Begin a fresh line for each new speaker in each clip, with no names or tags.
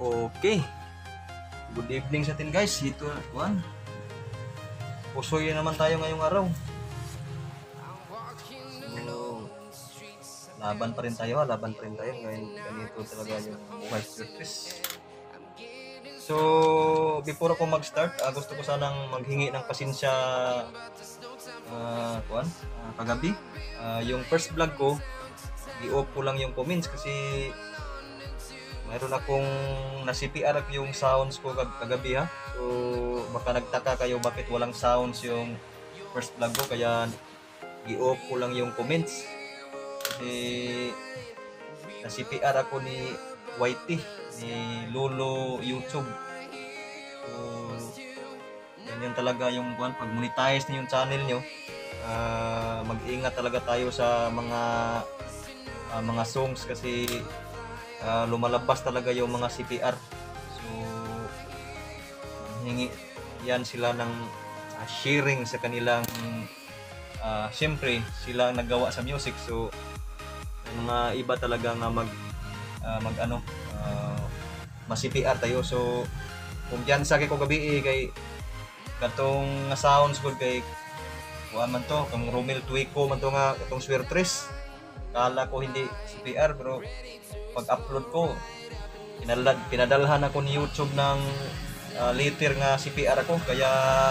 Okay. Good evening sa atin guys. Ito Juan. Pusoy naman tayo ngayong araw. So, laban pa rin tayo. Ngayon ganito talaga yung buhay stress. So, before ako mag-start, gusto ko sanang maghingi ng pasensya kagabi. Yung first vlog ko, i-off ko lang yung comments kasi mayroon akong na-CPR yung sounds ko kagabi ha. So baka nagtaka kayo bakit walang sounds yung first vlog ko, kaya i-off ko lang yung comments kasi na-CPR ako ni YT, ni Lolo YouTube. So yan talaga yung pag monetize na yung channel nyo, mag-ingat talaga tayo sa mga songs kasi lumalabas talaga yung mga CPR. So hingi yan sila ng sharing sa kanilang siyempre sila ang naggawa sa music, so mga iba talaga nga ma-CPR tayo. So kung dyan sa ko gabi kay katong sounds ko kay man to kung Romel Tuico man to nga katong Swertres, kala ko hindi CPR, pero pag-upload ko pinadalhan ako ni YouTube ng later nga CPR ako, kaya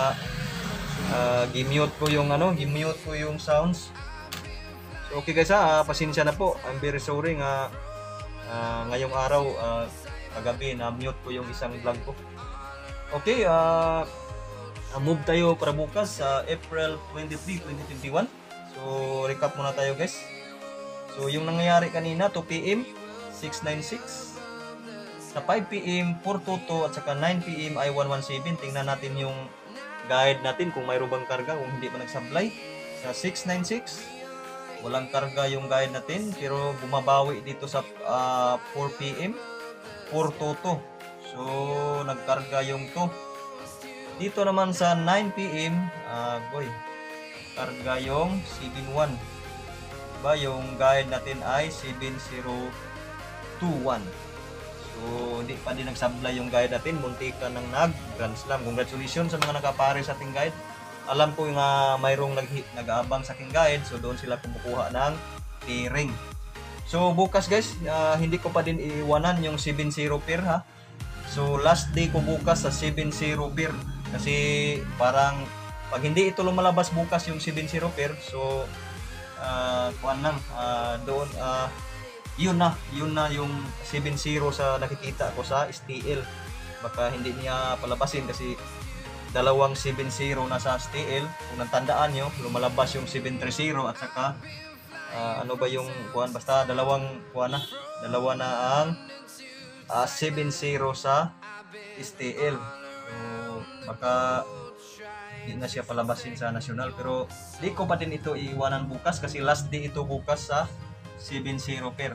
gimute ko yung sounds. So okay guys, pasensya na po. I'm very sorry nga ngayong araw kagabi na mute ko yung isang vlog ko. Okay, move tayo para bukas sa April 23, 2021. So recap muna tayo guys. So yung nangyayari kanina 2 PM 696, sa 5 PM 422 at saka 9 PM ay 117. Tingnan natin yung guide natin kung mayroon bang karga, kung hindi pa nagsablay. Sa 696 walang karga yung guide natin, pero bumabawi dito sa 4 PM 422. So nagkarga yung to. Dito naman sa 9 PM karga yung 71. Diba, yung guide natin ay 7021. So hindi pa din nagsablay yung guide natin, muntika ng nag-grand slam. Congratulations sa mga nakapare sa ating guide. Alam ko nga mayroong nag-aabang sa aking guide, so doon sila kumukuha ng tiring. So bukas guys, hindi ko pa din iiwanan yung 70 per ha. So last day ko bukas sa 70 per, kasi parang pag hindi ito lumalabas bukas yung 70 per, so doon yun na yung 70 sa nakikita ko sa STL. Baka hindi niya palabasin kasi dalawang 70 na sa STL. Kung natandaan nyo, lumalabas yung 730 at saka basta dalawa na ang 70 sa STL. So baka hindi na siya palabasin sa national, pero di ko pa din ito iiwanan bukas kasi last day ito bukas sa 70 per.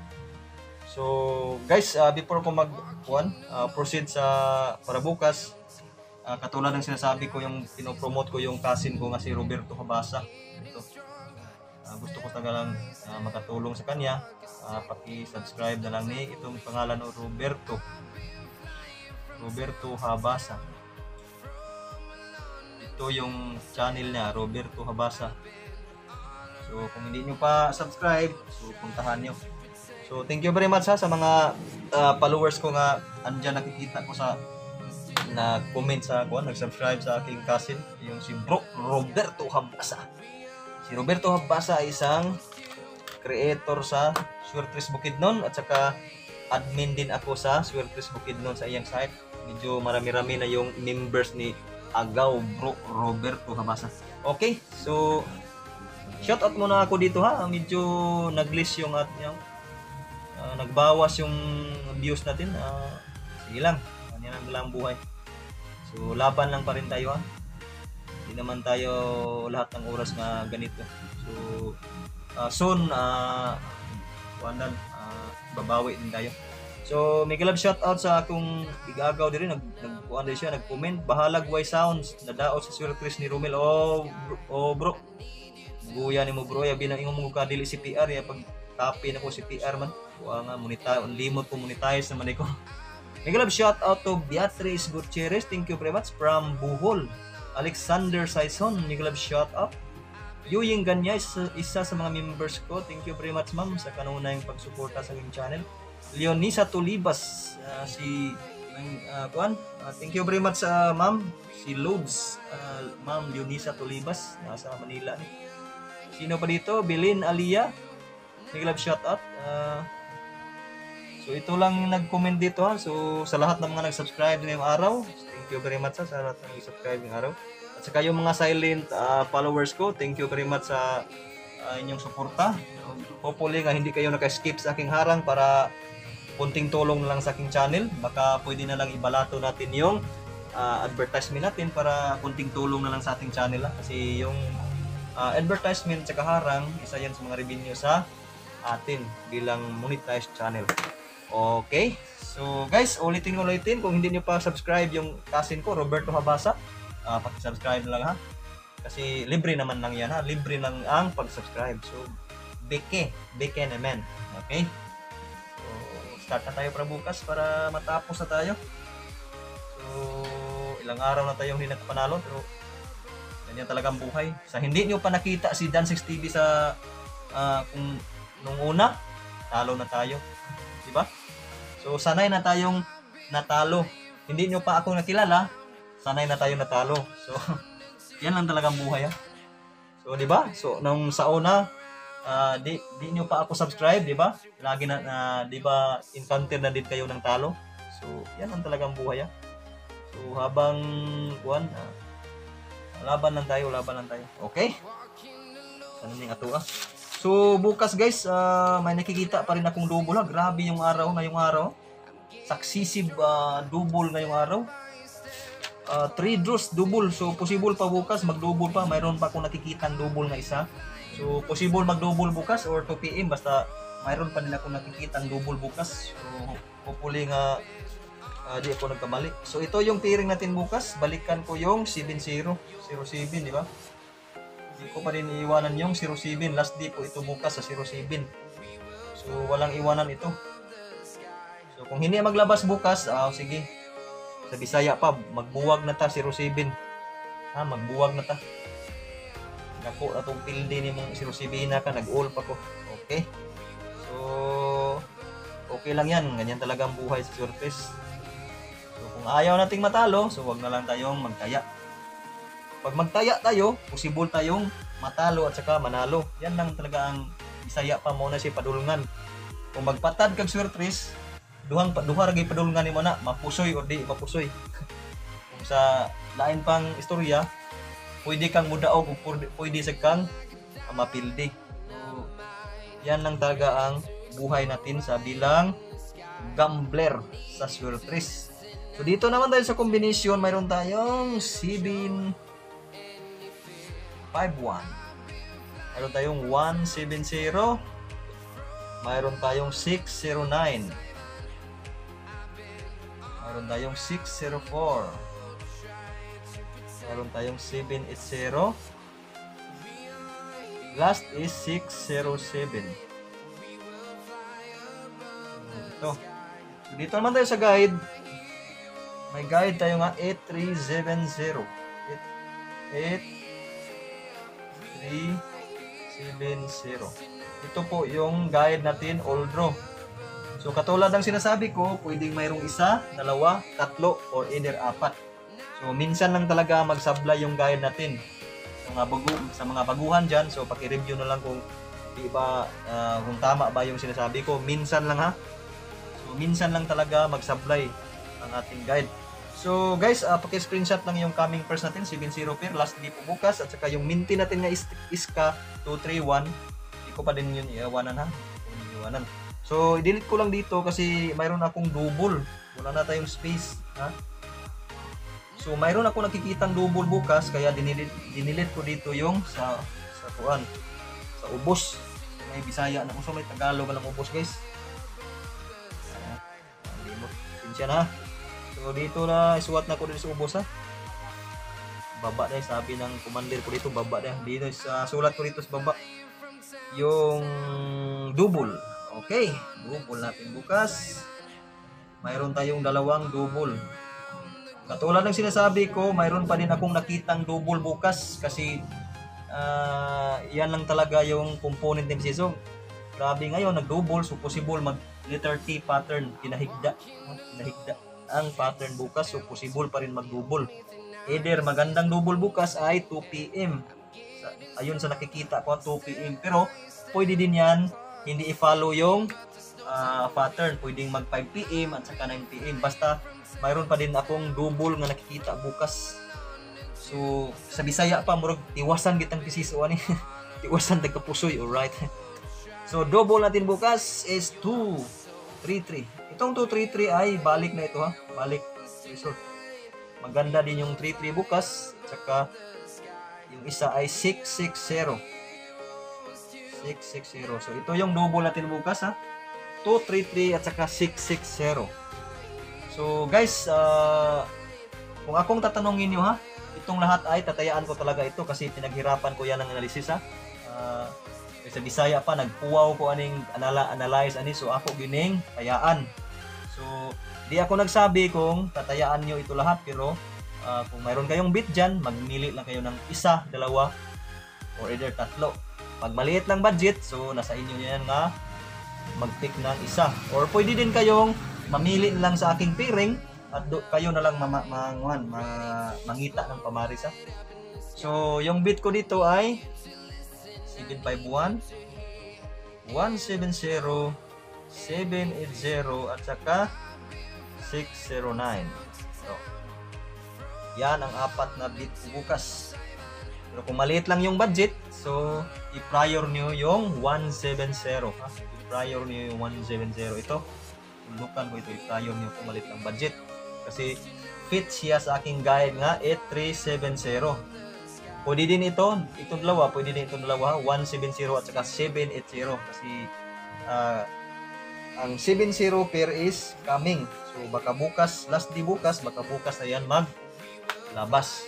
So guys, before ko proceed sa para bukas, katulad ng sinasabi ko, yung pinopromote ko yung cousin ko nga si Roberto Habasa. Ito, gusto ko talagang makatulong sa kanya. Paki-subscribe na lang ni itong pangalan ng Roberto Habasa. Ito yung channel niya, Roberto Habasa. So kung hindi nyo pa subscribe, so puntahan nyo. So thank you very much sa mga followers ko nga andyan, nakikita ko sa na-comment sa nag-subscribe sa aking cousin, yung si Roberto Habasa. Si Roberto Habasa ay isang creator sa Swertres Bukidnon at saka admin din ako sa Swertres Bukidnon sa iyang site. Medyo marami-rami na yung members ni Agaw Roberto Habasa. Okay, so shoutout muna ako dito ha. Medyo nag-list yung nagbawas yung views natin. Sige lang, yan ang buhay. So laban lang pa rin tayo ha. Hindi naman tayo lahat ng oras na ganito. So soon babawi din tayo. So may galab shoutout sa akong igagaw diri, nag-comment, bahalag way sounds nadaot sa Swertres ni Romel. Bro, buya ni mo bro, yabi na ingong mga dili CPR ya pag tapi na ko CPR man. Nga monetize, limot ko monetize naman ko. Mega love shout out to Beatrice Gutierrez. Thank you very much from Bohol. Alexander Saison, mega love shout out. Yuying Ganya, isa sa mga members ko. Thank you very much ma'am sa kanunayang pagsuporta sa aking channel. Leonisa Tulibas, thank you very much ma'am. Si Loads, ma'am Leonisa Tulibas, nasa Manila. Sino pa dito? Bilin Alia, mega love shout out. So ito lang nag-comment dito ha. So sa lahat ng mga nag-subscribe ngayong araw, thank you very much sa lahat ng nag-subscribe ngayong araw. At saka yung mga silent followers ko, thank you very much sa inyong suporta. Hopefully nga hindi kayo naka-skip sa aking harang para kunting tulong na lang sa aking channel. Baka pwede na lang ibalato natin yung advertisement natin para kunting tulong na lang sa ating channel ha. Kasi yung advertisement at harang, isa yan sa mga revenue sa atin bilang monetized channel. Okay, so guys, ulitin kung hindi nyo pa subscribe yung kasin ko, Roberto Habasa, paki-subscribe na lang ha, kasi libre naman lang yan ha, libre lang ang pag-subscribe. So beke naman. Okay, so start na tayo para bukas para matapos na tayo. So ilang araw na tayong hindi nakapanalo, pero ganyan talagang buhay. Sa hindi nyo pa nakita si Dan6 TV sa kung nung una, talo na tayo, di ba? So sanay na tayong natalo. Hindi nyo pa ako nakilala, sanay na tayong natalo. So yan lang talagang buhay ha. So di ba? So nung sa una, di nyo pa ako subscribe, di ba? Lagi na di ba encounter na din kayo ng talo. So yan lang talagang buhay ha. So habang laban lang tayo. Okay? Sana ning ato ah. So bukas guys, may nakikita pa rin akong double ha. Grabe yung ngayong araw. Successive double ngayong araw. 3 draws double. So possible pa bukas mag-double pa. Mayroon pa akong nakikitang double na isa. So possible mag-double bukas or 2 PM basta mayroon pa din akong nakikitang double bukas. So hopefully nga di ako nagkamali. So ito yung pairing natin bukas. Balikan ko yung 7-0, 0-7, di ba? Hindi ko pa rin iiwanan yung 07. Last day po ito bukas sa 07. So walang iwanan ito. So kung hindi maglabas bukas, sige. Sa Bisaya pa, magbuwag na ta 07. Magbuwag na ta. Nako atong pilde ni mong 07 na ka, nag-all pa ko. Okay. So okay lang yan. Ganyan talaga ang buhay sa surface. So kung ayaw nating matalo, so wag na lang tayong magtaya. Pag magtaya tayo, possible tayong matalo at saka manalo. Yan lang talaga ang Bisaya pa mo na siya padulungan. Kung magpatad kag surtres, duha ra gyud padulungan nimo na, mapusoy o di mapusoy. Kung sa lain pang istorya, pwede kang mudaog o pwede sa kang mapildi. So, yan lang talaga ang buhay natin sa bilang gambler sa surtres. So dito naman tayo sa combination, mayroon tayong 7-5-1. Mayroon tayong 1-7-0. Mayroon tayong 6-0-9. Mayroon tayong 6-0-4. Mayroon tayong 7-8-0. Last is 6-0-7. Ito. So dito naman tayo sa guide. May guide tayo nga 8-3-7-0. 8-3-7-0. Ito po yung guide natin, all draw. So katulad ng sinasabi ko, pwedeng mayroong isa, dalawa, tatlo, or either 4. So minsan lang talaga magsablay yung guide natin. Sa mga baguhan dyan, so paki-review na lang kung di ba, kung tama ba yung sinasabi ko. Minsan lang ha. So minsan lang talaga magsablay ang ating guide. So guys, paki-screenshot lang yung coming first natin, 7-0 pair, last day po bukas, at saka yung minti natin nga iska 2-3-1. Hindi ko pa din yun iiwanan ha. Iiwanan. So i-delete ko lang dito kasi mayroon akong double. Wala na tayong space ha. So mayroon ako nakikitang double bukas, kaya dinilit ko dito yung sa kuan, sa ubos. May Bisaya na, may Tagalog lang ubos guys. Pinsya na. So dito na isuwat na ko dito sa ubos ha. Baba dahil sabi ng commander ko dito, baba dahil dito sa sulat ko dito sa baba yung double. Okay, double natin bukas. mayroon tayong dalawang double. Katulad ng sinasabi ko, mayroon pa din akong nakitang double bukas kasi yan lang talaga yung component ng season. Grabe ngayon, nag-double, so possible mag letter T pattern, kinahigda ang pattern bukas, so possible pa rin mag-double. Either magandang double bukas ay 2 PM. Ayun sa nakikita ko, 2 PM. Pero pwede din yan, hindi i-follow yung pattern. Pwedeng mag 5 PM at saka 9 PM. Basta mayroon pa din akong double nga nakikita bukas. So, sa Bisaya pa, murag tiwasan kitang pisiso ani. Tiwasan tagkapusoy, alright. So, double natin bukas is 233. Itong 233 ay balik na ito ha. Balik result. Maganda din yung 33 bukas. Tsaka yung isa ay 660. 660. So, ito yung double natin bukas ha. 233 at saka 660. So, guys, kung akong tatanungin nyo ha, itong lahat ay tatayaan ko talaga ito kasi pinaghirapan ko yan ng analysis ha. Sa Bisaya pa, nagpuwaw ko aning analyze ani, so ako gining tayaan. So, di ako nagsabi kung tatayaan nyo ito lahat, pero kung mayroon kayong bit dyan, magmili lang kayo ng isa, dalawa, or either tatlo. Pag maliit lang budget, so nasa inyo yan nga mag-pick ng isa. Or pwede din kayong mamili lang sa aking piring at kayo na lang mangita ng pamaris ha. So, yung bit ko dito ay 751, 170, 780 at saka 609. So, yan ang apat na bit bukas. Pero kung maliit lang yung budget, so i-prior nyo yung 170 ha? I-prior nyo yung 170. Ito, tulukan ko ito, i-prior nyo kung maliit lang budget kasi fit siya sa aking guide nga 8370. Pwede din itong dalawa, 170 at saka 780 kasi ang 70 pair is coming. So baka bukas, last day bukas, baka bukas na yan maglabas.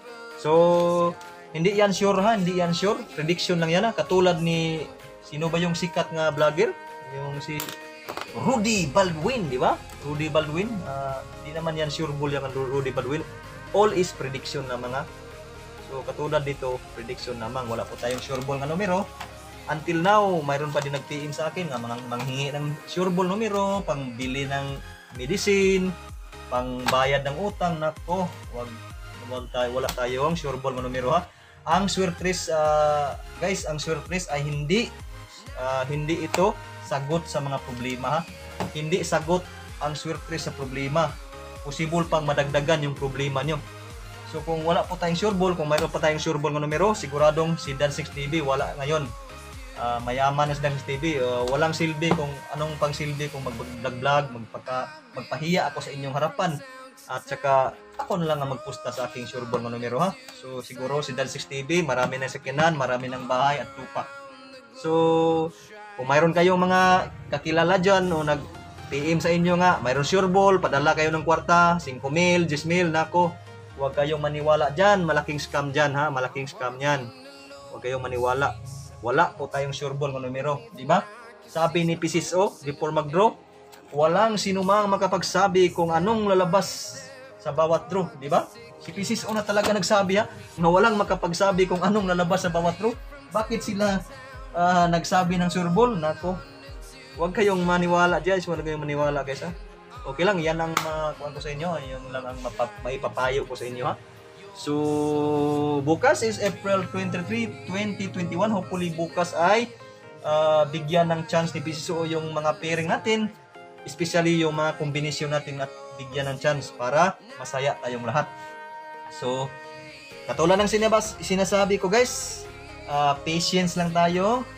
So hindi yan sure ha, hindi yan sure. Prediction lang yan ha. Katulad ni, sino ba yung sikat nga vlogger? Yung si Rudy Baldwin, di ba? Rudy Baldwin. Hindi naman yan sure bull yung Rudy Baldwin. All is prediction na mga. So katulad dito, prediction naman, wala po tayong sure ball nga numero. Until now, mayroon pa din nag-PM sa akin nga manghingi ng sure ball numero, pang bili ng medicine, pang bayad ng utang. Nako, wala tayong sure ball nga numero ha. Ang Swertres, guys, ang Swertres ay hindi ito sagot sa mga problema ha. Hindi sagot ang Swertres sa problema. Possible pang madagdagan yung problema nyo. So kung wala po tayong sure ball, kung mayroon pa tayong sure ball ng numero, siguradong si Dan 6TV wala ngayon. Mayaman na si Dan 6TV, walang silbi kung anong pang silbi kung mag-vlog, magpahiya ako sa inyong harapan. At saka ako na lang ang magpusta sa aking sure ball ng numero ha. So siguro si Dan 6TV, marami ng sakinan, marami ng bahay at lupa. So kung mayroon kayong mga kakilala dyan o nag-PM sa inyo nga, mayroon sure ball, padala kayo ng kwarta, 5,000, 10,000, nako. Huwag kayong maniwala dyan. Malaking scam dyan ha. Malaking scam yan. Huwag kayong maniwala. Wala po tayong sure ball ng numero. Diba? Sabi ni PCSO before mag-draw, walang sinumang makapagsabi kung anong lalabas sa bawat draw. Diba? Si PCSO na talaga nagsabi ha. Na walang makapagsabi kung anong lalabas sa bawat draw. Bakit sila nagsabi ng sure ball? Nako. Huwag kayong maniwala dyan. Huwag kayong maniwala guys ha. Okay lang, yan ang kuhan ko sa inyo. Yan lang ang maipapayo ko sa inyo ha. So, bukas is April 23, 2021. Hopefully bukas ay bigyan ng chance ni PCSO yung mga pairing natin. Especially yung mga kombinasyon natin at bigyan ng chance para masaya tayong lahat. So, katulad ng sinasabi ko guys, patience lang tayo.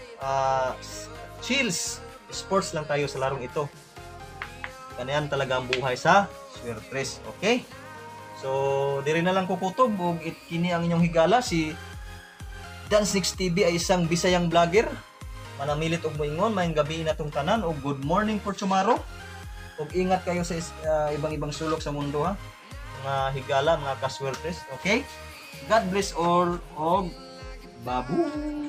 Chills. Sports lang tayo sa larong ito. Kanayan talaga ang buhay sa Swertres. Okay? So, diri na lang kukutob ug kini ang inyong higala si Dan 6TV ay isang Bisayang vlogger. Manamilit og moingon, maayong gabi na tong tanan ug good morning for tomorrow. Ug ingat kayo sa ibang-ibang sulok sa mundo ha. Mga higala, mga kaswertres. Okay? God bless all og babu.